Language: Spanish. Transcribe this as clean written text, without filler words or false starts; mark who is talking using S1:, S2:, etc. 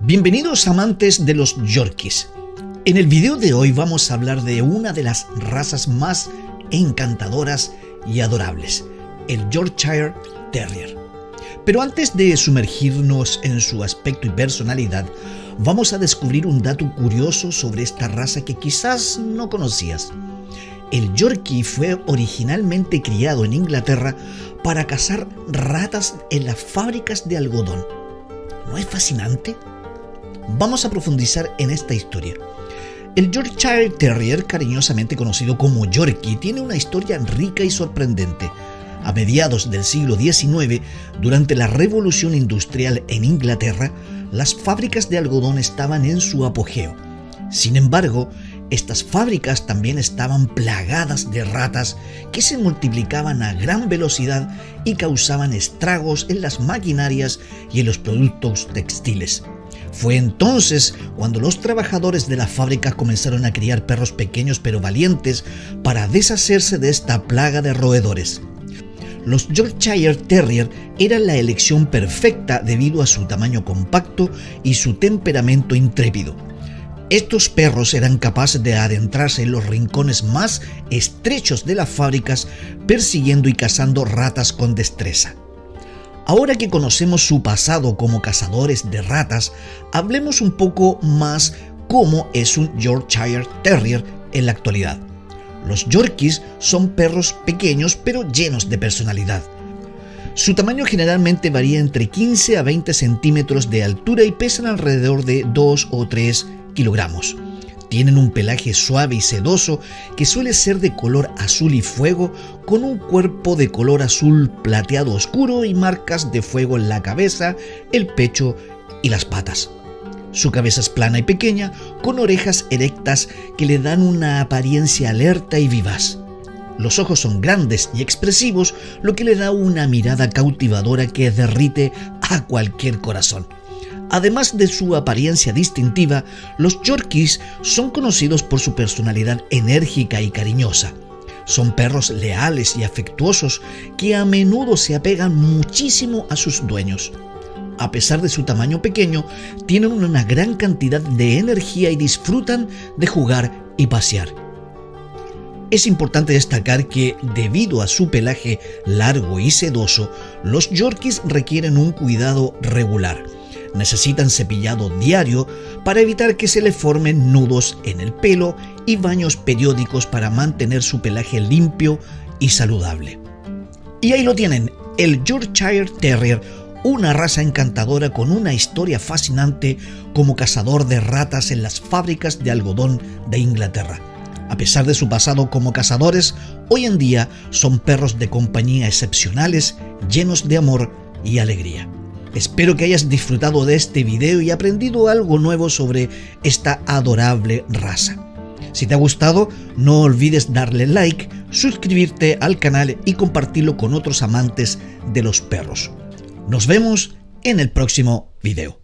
S1: Bienvenidos amantes de los Yorkies. En el video de hoy vamos a hablar de una de las razas más encantadoras y adorables, el Yorkshire Terrier. Pero antes de sumergirnos en su aspecto y personalidad, vamos a descubrir un dato curioso sobre esta raza que quizás no conocías. El Yorkie fue originalmente criado en Inglaterra para cazar ratas en las fábricas de algodón. ¿No es fascinante? Vamos a profundizar en esta historia. El Yorkshire Terrier, cariñosamente conocido como Yorkie, tiene una historia rica y sorprendente. A mediados del siglo XIX, durante la Revolución Industrial en Inglaterra, las fábricas de algodón estaban en su apogeo. Sin embargo, estas fábricas también estaban plagadas de ratas que se multiplicaban a gran velocidad y causaban estragos en las maquinarias y en los productos textiles. Fue entonces cuando los trabajadores de la fábrica comenzaron a criar perros pequeños pero valientes para deshacerse de esta plaga de roedores. Los Yorkshire Terrier eran la elección perfecta debido a su tamaño compacto y su temperamento intrépido. Estos perros eran capaces de adentrarse en los rincones más estrechos de las fábricas, persiguiendo y cazando ratas con destreza. Ahora que conocemos su pasado como cazadores de ratas, hablemos un poco más cómo es un Yorkshire Terrier en la actualidad. Los Yorkies son perros pequeños pero llenos de personalidad. Su tamaño generalmente varía entre 15 a 20 centímetros de altura y pesan alrededor de 2 o 3 kilogramos. Tienen un pelaje suave y sedoso que suele ser de color azul y fuego, con un cuerpo de color azul plateado oscuro y marcas de fuego en la cabeza, el pecho y las patas. Su cabeza es plana y pequeña, con orejas erectas que le dan una apariencia alerta y vivaz. Los ojos son grandes y expresivos, lo que le da una mirada cautivadora que derrite a cualquier corazón. Además de su apariencia distintiva, los Yorkies son conocidos por su personalidad enérgica y cariñosa. Son perros leales y afectuosos que a menudo se apegan muchísimo a sus dueños. A pesar de su tamaño pequeño, tienen una gran cantidad de energía y disfrutan de jugar y pasear. Es importante destacar que, debido a su pelaje largo y sedoso, los Yorkies requieren un cuidado regular. Necesitan cepillado diario para evitar que se le formen nudos en el pelo y baños periódicos para mantener su pelaje limpio y saludable. Y ahí lo tienen, el Yorkshire Terrier, una raza encantadora con una historia fascinante como cazador de ratas en las fábricas de algodón de Inglaterra. A pesar de su pasado como cazadores, hoy en día son perros de compañía excepcionales, llenos de amor y alegría. Espero que hayas disfrutado de este video y aprendido algo nuevo sobre esta adorable raza. Si te ha gustado, no olvides darle like, suscribirte al canal y compartirlo con otros amantes de los perros. Nos vemos en el próximo video.